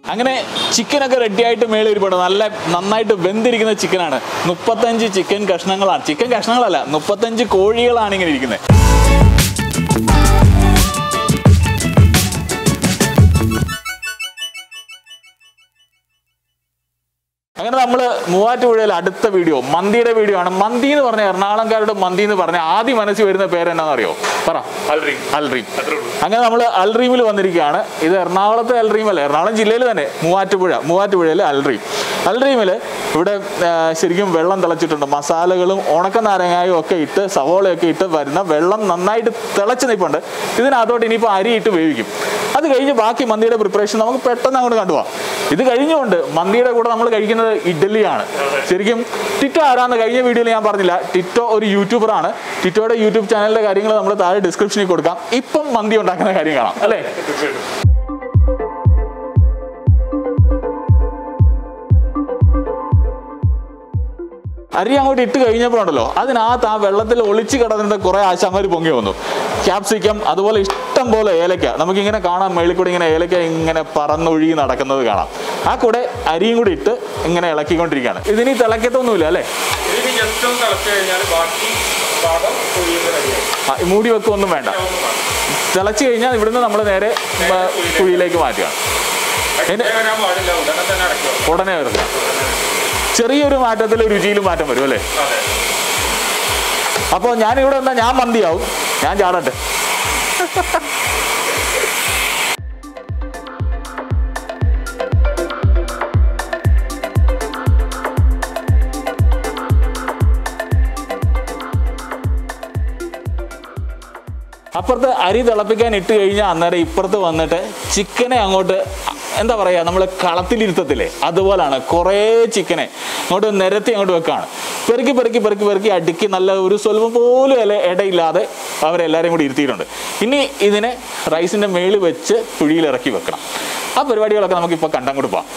അങ്ങനെ ചിക്കനൊക്കെ റെഡിയായിട്ട് മേളിൽ ഒരുപാട് നന്നായിട്ട് വെന്തിരിക്കുന്ന ചിക്കനാണ്. 35 ചിക്കൻ കഷ്ണങ്ങളാണ്. ചിക്കൻ കഷ്ണങ്ങളല്ല, 35 കോഴികളാണ് ഇങ്ങനെ ഇരിക്കുന്നത്. അങ്ങനെ നമ്മൾ മൂവാറ്റുപുഴയിൽ അടുത്ത വീഡിയോ മന്തിയുടെ വീഡിയോ ആണ്. മന്തി എന്ന് പറഞ്ഞാൽ എറണാകുളംകാരുടെ മന്തി എന്ന് പറഞ്ഞാൽ ആദ്യം മനസ്സിൽ വരുന്ന പേര് എന്നാണെന്നറിയോ? പറ. അൽറീം. അങ്ങനെ നമ്മൾ അൽറീമിൽ വന്നിരിക്കുകയാണ്. ഇത് എറണാകുളത്തെ അൽറീം അല്ല, എറണാകുളം ജില്ലയിൽ തന്നെ മൂവാറ്റുപുഴയിൽ അൽറീമിൽ ഇവിടെ ശരിക്കും വെള്ളം തിളച്ചിട്ടുണ്ട്. മസാലകളും ഉണക്ക നാരങ്ങായും ഒക്കെ ഇട്ട് സവോളയൊക്കെ ഇട്ട് വരുന്ന വെള്ളം നന്നായിട്ട് തിളച്ച് നിൽപ്പുണ്ട്. ഇതിനകത്തോട്ട് ഇനിയിപ്പോൾ അരി ഇട്ട് വേവിക്കും. അത് കഴിഞ്ഞ് ബാക്കി മന്തിയുടെ പ്രിപ്പറേഷൻ നമുക്ക് പെട്ടെന്ന് അങ്ങോട്ട് കണ്ടുപോകാം. ഇത് കഴിഞ്ഞുകൊണ്ട് മന്തിയുടെ കൂടെ നമ്മൾ കഴിക്കുന്നത് ഇഡ്ഡലിയാണ്. ശരിക്കും ടിറ്റോ ആരാന്ന് കഴിഞ്ഞ വീഡിയോയിൽ ഞാൻ പറഞ്ഞില്ല. ടിറ്റോ ഒരു യൂട്യൂബറാണ്. ടിറ്റോയുടെ യൂട്യൂബ് ചാനലിന്റെ കാര്യങ്ങൾ നമ്മൾ താഴെ ഡിസ്ക്രിപ്ഷനിൽ കൊടുക്കാം. ഇപ്പം മന്തി ഉണ്ടാക്കുന്ന കാര്യം കാണാം അല്ലേ? അരി അങ്ങോട്ട് ഇട്ട് കഴിഞ്ഞപ്പോഴുണ്ടല്ലോ അതിനകത്ത് ആ വെള്ളത്തിൽ ഒളിച്ച് കിടന്നിട്ട് കുറെ ആശാമാർ പൊങ്ങി വന്നു. ക്യാപ്സിക്കം, അതുപോലെ ഇഷ്ടം പോലെ ഏലക്ക നമുക്കിങ്ങനെ കാണാം. മേളിൽ കൂടെ ഇങ്ങനെ ഏലക്ക ഇങ്ങനെ പറന്നൊഴുകി നടക്കുന്നത് കാണാം. ആ കൂടെ അരിയും കൂടി ഇട്ട് ഇങ്ങനെ ഇളക്കിക്കൊണ്ടിരിക്കുകയാണ്. ഇതിനി തിളക്കത്തൊന്നുമില്ല അല്ലേ? മൂടി വെക്കൊന്നും വേണ്ട. തിളച്ച് കഴിഞ്ഞാൽ ഇവിടുന്ന് നമ്മൾ നേരെ കുഴിയിലേക്ക് മാറ്റുകയാണ്. ഉടനെ വരുന്നത് ചെറിയൊരു മാറ്റത്തിൽ രുചിയിലും മാറ്റം വരും അല്ലേ? അപ്പോൾ ഞാനിവിടെ വന്നാൽ ഞാൻ മന്തിയാവും. ഞാൻ ചാടട്ടെ. അപ്പുറത്ത് അരി തിളപ്പിക്കാൻ ഇട്ട് കഴിഞ്ഞാൽ അന്നേരം ഇപ്പുറത്ത് വന്നിട്ട് ചിക്കനെ അങ്ങോട്ട് എന്താ പറയുക, നമ്മൾ കളത്തിലിരുത്തത്തില്ലേ അതുപോലാണ്. കുറേ ചിക്കനെ അങ്ങോട്ട് നിരത്തി അങ്ങോട്ട് വെക്കുകയാണ്. പെറുക്കി അടുക്കി നല്ല ഒരു സ്വല്പം പോലും ഇടയില്ലാതെ അവരെല്ലാവരെയും കൂടി ഇരുത്തിയിട്ടുണ്ട്. ഇനി ഇതിനെ റൈസിൻ്റെ മേളിൽ വെച്ച് കുഴിയിൽ ഇറക്കി വെക്കണം. ആ പരിപാടികളൊക്കെ നമുക്കിപ്പോൾ കണ്ടങ്ങോട്ട് പോവാം.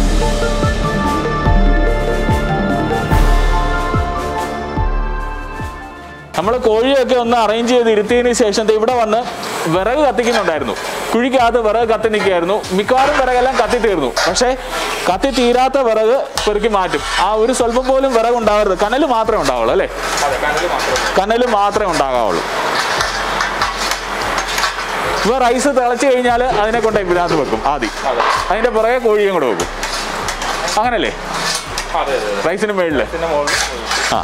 നമ്മൾ കോഴിയൊക്കെ ഒന്ന് അറേഞ്ച് ചെയ്ത് ഇരുത്തിയതിന് ശേഷം ഇവിടെ വന്ന് വിറക് കത്തിക്കുന്നുണ്ടായിരുന്നു. കുഴിക്കകത്ത് വിറക് കത്തി നിൽക്കുകയായിരുന്നു. മിക്കവാറും വിറകെല്ലാം കത്തി തീർന്നു. പക്ഷേ കത്തി തീരാത്ത വിറക് പെറുക്കി മാറ്റും. ആ ഒരു സ്വല്പം പോലും വിറക് ഉണ്ടാവരുത്. കനൽ മാത്രമേ ഉണ്ടാവുള്ളൂ അല്ലേ? കനൽ മാത്രമേ ഉണ്ടാകാവുള്ളൂ. ഇപ്പോൾ റൈസ് തിളച്ച് കഴിഞ്ഞാൽ അതിനെ കൊണ്ട് ഇതിനകത്ത് വെക്കും. ആദ്യം അതിൻ്റെ പുറകെ കോഴിയും കൂടെ വെക്കും. അങ്ങനല്ലേ? റൈസിന് മേളിൽ ആ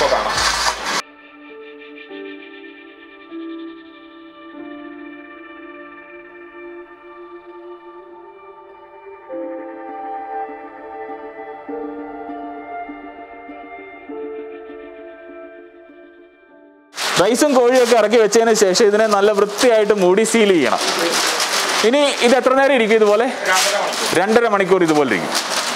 റൈസും കോഴിയൊക്കെ ഇറക്കി വെച്ചതിന് ശേഷം ഇതിനെ നല്ല വൃത്തിയായിട്ട് മൂടി സീൽ ചെയ്യണം. ഇനി ഇത് എത്ര നേരം ഇരിക്കും? ഇതുപോലെ 2.5 മണിക്കൂർ ഇതുപോലെ ഇരിക്കും.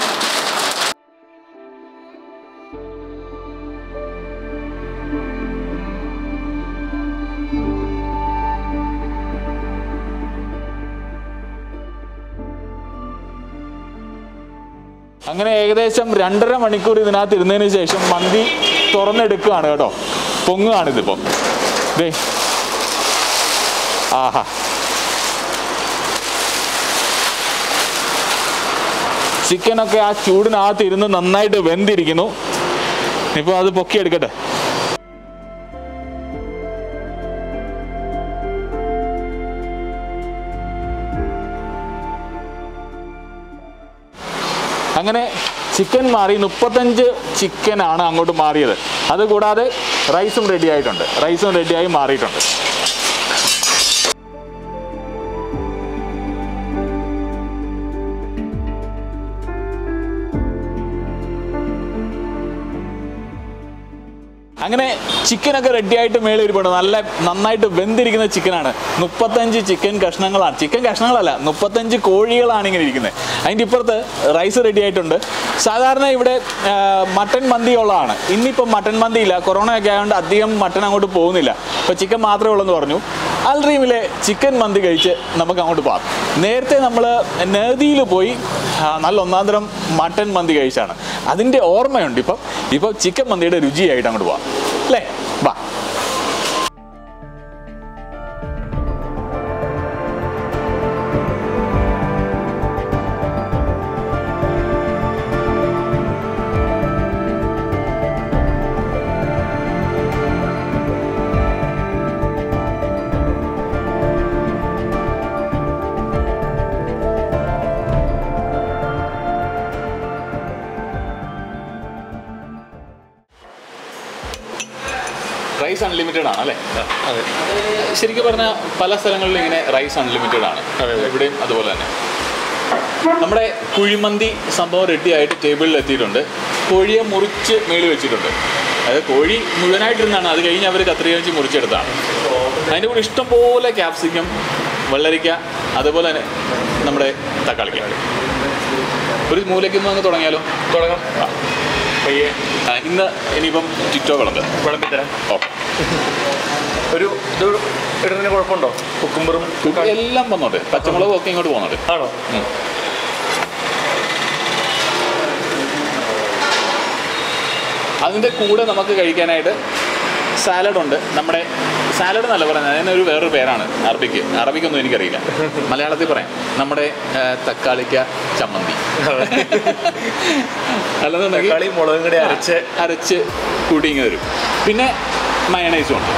അങ്ങനെ ഏകദേശം 2.5 മണിക്കൂർ ഇതിനകത്ത് ഇരുന്നതിന് ശേഷം മന്തി തുറന്നെടുക്കുകയാണ് കേട്ടോ. പൊങ്ങുകയാണിതിപ്പോൾ. ദേ ആഹാ, ചിക്കനൊക്കെ ആ ചൂടിനകത്ത് ഇരുന്ന് നന്നായിട്ട് വെന്തിരിക്കുന്നു. ഇപ്പോൾ അത് പൊക്കിയെടുക്കട്ടെ. അങ്ങനെ ചിക്കൻ മാറി 35 ചിക്കനാണ് അങ്ങോട്ട് മാറിയത്. അതുകൂടാതെ റൈസും റെഡി ആയിട്ടുണ്ട്. റൈസും റെഡിയായി മാറിയിട്ടുണ്ട്. അങ്ങനെ ചിക്കനൊക്കെ റെഡിയായിട്ട് മേളിൽ ഒരുപാട് നന്നായിട്ട് വെന്തിരിക്കുന്ന ചിക്കനാണ്. 35 ചിക്കൻ കഷ്ണങ്ങളാണ്. ചിക്കൻ കഷ്ണങ്ങളല്ല, 35 കോഴികളാണ് ഇങ്ങനെ ഇരിക്കുന്നത്. അതിൻ്റെ ഇപ്പുറത്ത് റൈസ് റെഡി ആയിട്ടുണ്ട്. സാധാരണ ഇവിടെ മട്ടൻ മന്തി ഉള്ളതാണ്. ഇന്നിപ്പം മട്ടൻ മന്തി ഇല്ല, കൊറോണ ഒക്കെ ആയതുകൊണ്ട് അധികം മട്ടൻ അങ്ങോട്ട് പോകുന്നില്ല. ഇപ്പോൾ ചിക്കൻ മാത്രമേ ഉള്ളെന്ന് പറഞ്ഞു. അൽറീമിലെ ചിക്കൻ മന്തി കഴിച്ച് നമുക്ക് അങ്ങോട്ട് പോകാം. നേരത്തെ നമ്മൾ നദിയിൽ പോയി നല്ല ഒന്നാന്തരം മട്ടൻ മന്തി കഴിച്ചാണ്. അതിൻ്റെ ഓർമ്മയുണ്ട്. ഇപ്പം ചിക്കൻ മന്തിയുടെ രുചിയായിട്ട് അങ്ങോട്ട് പോവാം അല്ലേ? വാ. അൺലിമിറ്റഡ് ആണ് അല്ലേ? അതെ. ശരിക്കും പറഞ്ഞാൽ പല സ്ഥലങ്ങളിലും ഇങ്ങനെ റൈസ് അൺലിമിറ്റഡ് ആണ്. ഇവിടെയും അതുപോലെ തന്നെ. നമ്മുടെ കുഴിമന്തി സംഭവം റെഡി ആയിട്ട് ടേബിളിൽ എത്തിയിട്ടുണ്ട്. കോഴിയെ മുറിച്ച് മേളിൽ വെച്ചിട്ടുണ്ട്. അതായത് കോഴി മുഴുവനായിട്ടിരുന്നാണ്, അത് കഴിഞ്ഞ് അവർ കത്രിക വെച്ച് മുറിച്ചെടുത്താണ്. അതിൻ്റെ കൂടെ ഇഷ്ടംപോലെ ക്യാപ്സിക്കം, വെള്ളരിക്ക, അതുപോലെ തന്നെ നമ്മുടെ തക്കാളിക്ക. ഒരു മൂലയ്ക്കൊന്നും അങ്ങ് തുടങ്ങിയാലോ? തുടങ്ങാം. പയ്യെ ഇന്ന് ഇനിയിപ്പം ടിറ്റോ വിളമ്പിത്തരാം. ഓക്കെ. ഒരു ഇത് ഇടുന്നതിന് കുഴപ്പമുണ്ടോ? കുക്കുംബറും എല്ലാം വന്നോട്ടെ, പച്ചമുളകും ഒക്കെ ഇങ്ങോട്ട് പോകുന്നുണ്ട്. ആണോ? അതിൻ്റെ കൂടെ നമുക്ക് കഴിക്കാനായിട്ട് സാലഡുണ്ട്. നമ്മുടെ സാലഡ് എന്നല്ല പറയുന്നത്, അതിനൊരു വേറൊരു പേരാണ് അറബിക്കൊന്നും എനിക്കറിയില്ല. മലയാളത്തിൽ പറയാം, നമ്മുടെ തക്കാളിക്ക ചമ്മന്തി. അല്ലെന്നുണ്ടെങ്കിൽ മുളകും കൂടി അരച്ച് കൂട്ടിങ്ങി വരും. പിന്നെ മയണൈസും ഉണ്ട്.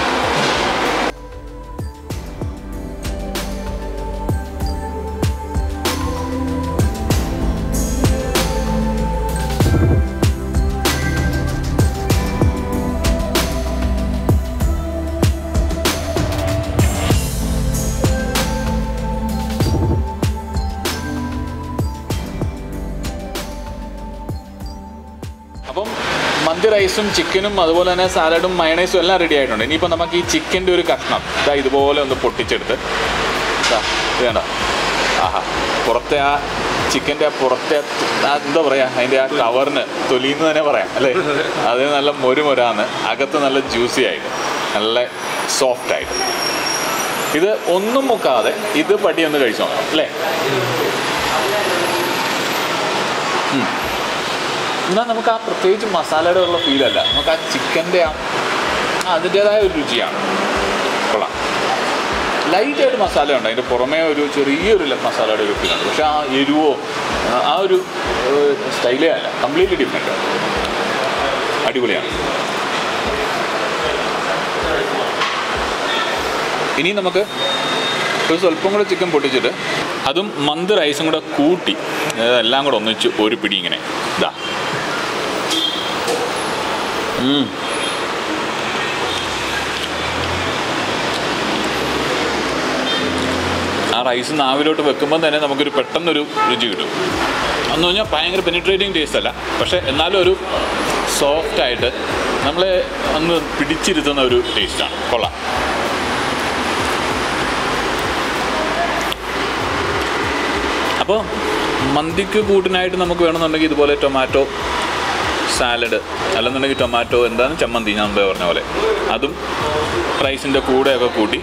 അപ്പം മന്തി റൈസും ചിക്കനും അതുപോലെ തന്നെ സാലഡും മയണൈസും എല്ലാം റെഡി ആയിട്ടുണ്ട്. ഇനിയിപ്പോൾ നമുക്ക് ഈ ചിക്കൻ്റെ ഒരു കഷ്ണം ഇതുപോലെ ഒന്ന് പൊട്ടിച്ചെടുത്ത് ഇത് വേണ്ട. ആഹാ, പുറത്തെ ആ ചിക്കൻ്റെ പുറത്തെ എന്താ പറയുക, അതിൻ്റെ ആ കവറിന് തൊലിന്ന് തന്നെ പറയാം അല്ലേ? അത് നല്ല മൊരുമൊരാന്ന്, അകത്ത് നല്ല ജ്യൂസി ആയിട്ട്, നല്ല സോഫ്റ്റ് ആയിട്ട്. ഇത് ഒന്നും മുക്കാതെ ഇത് പടിയൊന്ന് കഴിച്ചു നോക്കാം അല്ലേ? എന്നാൽ നമുക്ക് ആ പ്രത്യേകിച്ച് മസാലയുടെ ഉള്ള ഫീലല്ല, നമുക്ക് ആ ചിക്കൻ്റെ അതിൻ്റേതായ ഒരു രുചിയാണ്. കൊള്ളാം. ലൈറ്റായിട്ട് മസാലയുണ്ട്, അതിൻ്റെ പുറമേ ഒരു ചെറിയൊരു മസാലയുടെ ഒരു ഫീലുണ്ട്. പക്ഷെ ആ എരിവോ ആ ഒരു സ്റ്റൈലേ അല്ല, കംപ്ലീറ്റ്ലി ഡിഫറെൻ്റ്. അടിപൊളിയാണ്. ഇനി നമുക്ക് ഒരു സ്വല്പം കൂടെ ചിക്കൻ പൊട്ടിച്ചിട്ട് അതും മന്തി റൈസും കൂടെ കൂട്ടി എല്ലാം കൂടെ ഒന്നിച്ച് ഒരു പിടി ഇങ്ങനെ ഇതാ. ആ റൈസ് നാവിലോട്ട് വെക്കുമ്പം തന്നെ നമുക്കൊരു പെട്ടെന്നൊരു രുചി കിട്ടും. എന്ന് പറഞ്ഞാൽ ഭയങ്കര പെനിട്രേറ്റിംഗ് ടേസ്റ്റ് അല്ല, പക്ഷേ എന്നാലും ഒരു സോഫ്റ്റായിട്ട് നമ്മളെ ഒന്ന് പിടിച്ചിരുത്തുന്ന ഒരു ടേസ്റ്റാണ്. കൊള്ളാം. അപ്പോൾ മന്തിക്ക് കൂട്ടിനായിട്ട് നമുക്ക് വേണമെന്നുണ്ടെങ്കിൽ ഇതുപോലെ ടൊമാറ്റോ സാലഡ്, അല്ലെന്നുണ്ടെങ്കിൽ ടൊമാറ്റോ എന്താണ് ചമ്മന്തി ഞാൻ മുമ്പേ പറഞ്ഞ പോലെ അതും റൈസിൻ്റെ കൂടെയൊക്കെ കൂട്ടി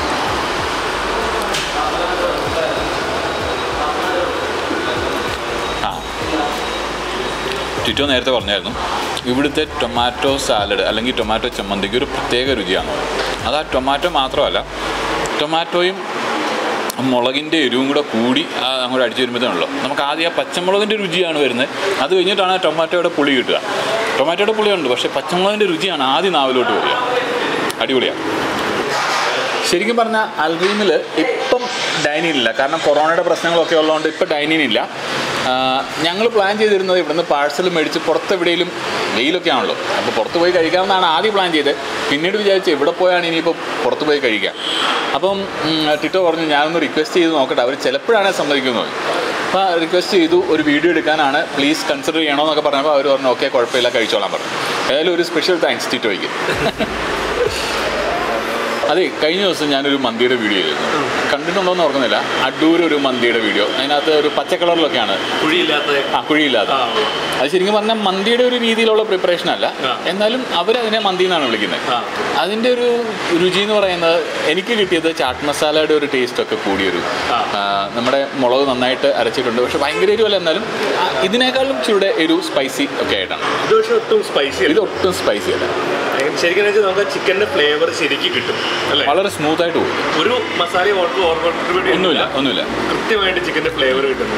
ടിറ്റോ നേരത്തെ പറഞ്ഞായിരുന്നു, ഇവിടുത്തെ ടൊമാറ്റോ സാലഡ് അല്ലെങ്കിൽ ടൊമാറ്റോ ചമ്മന്തിക്ക് ഒരു പ്രത്യേക രുചിയാണ്. അത് ആ ടൊമാറ്റോ മാത്രമല്ല, ടൊമാറ്റോയും മുളകിൻ്റെ എരിവും കൂടെ കൂടി അങ്ങോട്ട് അടിച്ചു വരുമ്പോഴത്തേനുള്ളൂ നമുക്ക് ആദ്യം ആ പച്ചമുളകിൻ്റെ രുചിയാണ് വരുന്നത്. അത് കഴിഞ്ഞിട്ടാണ് ആ ടൊമാറ്റോയുടെ പുളി കിട്ടുക. ടൊമാറ്റോയുടെ പുളിയുണ്ട്, പക്ഷേ പച്ചമുളകിൻ്റെ രുചിയാണ് ആദ്യം നാവിലോട്ട് വരിക. അടിപൊളിയാണ്. ശരിക്കും പറഞ്ഞാൽ അൽറീമിൽ ഇപ്പം ഡൈനിങ് ഇല്ല, കാരണം കൊറോണയുടെ പ്രശ്നങ്ങളൊക്കെ ഉള്ളതുകൊണ്ട് ഇപ്പം ഡൈനിങ് ഇല്ല. ഞങ്ങൾ പ്ലാൻ ചെയ്തിരുന്നത് ഇവിടുന്ന് പാഴ്സൽ മേടിച്ച് പുറത്തെവിടെയും, വെയിലൊക്കെ ആണല്ലോ, അപ്പോൾ പുറത്ത് പോയി കഴിക്കാമെന്നാണ് ആദ്യം പ്ലാൻ ചെയ്തത്. പിന്നീട് വിചാരിച്ചു എവിടെ പോയാണ് ഇനിയിപ്പോൾ പുറത്ത് പോയി കഴിക്കാം. അപ്പം ടിറ്റോ പറഞ്ഞു ഞാനൊന്ന് റിക്വസ്റ്റ് ചെയ്ത് നോക്കട്ടെ, അവർ ചിലപ്പോഴാണ് സമ്മതിക്കുന്നത്. അപ്പോൾ റിക്വസ്റ്റ് ചെയ്തു, ഒരു വീഡിയോ എടുക്കാനാണ്, പ്ലീസ് കൺസിഡർ ചെയ്യണമെന്നൊക്കെ പറഞ്ഞപ്പോൾ അവർ പറഞ്ഞു ഓക്കെ കുഴപ്പമില്ല കഴിച്ചോളാൻ പറഞ്ഞു. ഏതായാലും ഒരു സ്പെഷ്യൽ താങ്ക്സ് ടിറ്റോയ്ക്ക്. അതെ, കഴിഞ്ഞ ദിവസം ഞാനൊരു മന്തിയുടെ വീഡിയോ ചെയ്തിരുന്നു, കണ്ടിട്ടുണ്ടോയെന്ന് ഓർക്കുന്നില്ല. അടൂർ ഒരു മന്തിയുടെ വീഡിയോ, അതിനകത്ത് ഒരു പച്ച കളറിലൊക്കെയാണ്, കുഴിയില്ലാത്ത. അത് ശരിക്കും പറഞ്ഞാൽ മന്തിയുടെ ഒരു രീതിയിലുള്ള പ്രിപ്പറേഷൻ അല്ല, എന്നാലും അവരതിനെ മന്തി എന്നാണ് വിളിക്കുന്നത്. അതിൻ്റെ ഒരു രുചി എന്ന് പറയുന്നത് എനിക്ക് കിട്ടിയത് ചാട്ട് മസാലയുടെ ഒരു ടേസ്റ്റൊക്കെ കൂടിയൊരു, നമ്മുടെ മുളക് നന്നായിട്ട് അരച്ചിട്ടുണ്ട്, പക്ഷെ ഭയങ്കര എരിവല്ല, എന്നാലും ഇതിനേക്കാളും ചൂടെ ഒരു സ്പൈസി ഒക്കെ ആയിട്ടാണ്. ഇത് ഒട്ടും സ്പൈസി അല്ല. ശരിക്കും നമുക്ക് ചിക്കൻ്റെ ഫ്ലേവർ ശരിക്കും കിട്ടും, വളരെ സ്മൂത്ത് ആയിട്ട് പോകും. ഒരു മസാല ഒന്നുമില്ല, കൃത്യമായിട്ട് ചിക്കൻ്റെ ഫ്ലേവർ കിട്ടുന്നു.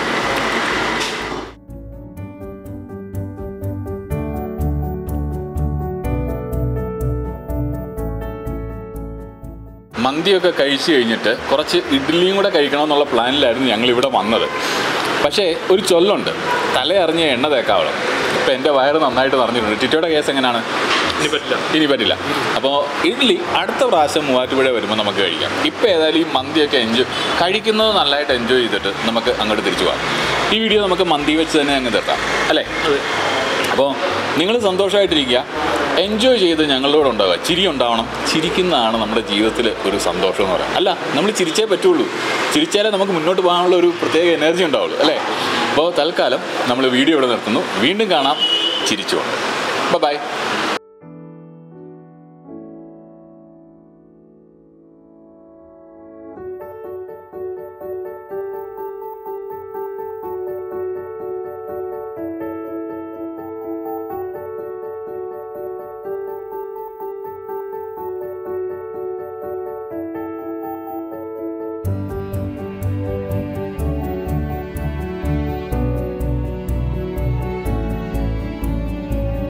മന്തിയൊക്കെ കഴിച്ചു കഴിഞ്ഞിട്ട് കുറച്ച് ഇഡ്ഡലിയും കൂടെ കഴിക്കണമെന്നുള്ള പ്ലാനിലായിരുന്നു ഞങ്ങളിവിടെ വന്നത്. പക്ഷേ ഒരു ചൊല്ലുണ്ട്, തലയറിഞ്ഞ എണ്ണ തേക്കാവണം. ഇപ്പം എൻ്റെ വയറ് നന്നായിട്ട് നിറഞ്ഞിട്ടുണ്ട്. ടിറ്റോയുടെ കേസ് എങ്ങനെയാണ്? ഇനി പറ്റില്ല. അപ്പോൾ ഇഡ്ഡലി അടുത്ത പ്രാവശ്യം മൂവാറ്റുപുഴ വരുമ്പോൾ നമുക്ക് കഴിക്കാം. ഇപ്പോൾ ഏതായാലും ഈ മന്തിയൊക്കെ കഴിക്കുന്നത് നല്ലതായിട്ട് എൻജോയ് ചെയ്തിട്ട് നമുക്ക് അങ്ങോട്ട് തിരിച്ചു പോകാം. ഈ വീഡിയോ നമുക്ക് മന്തി വെച്ച് തന്നെ അങ്ങ് തീർക്കാം അല്ലേ? അപ്പോൾ നിങ്ങൾ സന്തോഷമായിട്ടിരിക്കുക, എൻജോയ് ചെയ്ത് ഞങ്ങളോട് ഉണ്ടാവുക, ചിരി ഉണ്ടാവണം. ചിരിക്കുന്നതാണ് നമ്മുടെ ജീവിതത്തിൽ ഒരു സന്തോഷം എന്ന് പറയാം. അല്ല, നമ്മൾ ചിരിച്ചേ പറ്റുള്ളൂ, ചിരിച്ചാലേ നമുക്ക് മുന്നോട്ട് പോകാനുള്ള ഒരു പ്രത്യേക എനർജി ഉണ്ടാവുള്ളൂ അല്ലേ? അപ്പോൾ തൽക്കാലം നമ്മൾ വീഡിയോ ഇവിടെ നിർത്തുന്നു. വീണ്ടും കാണാം ചിരിച്ചുകൊണ്ട്. ബൈ.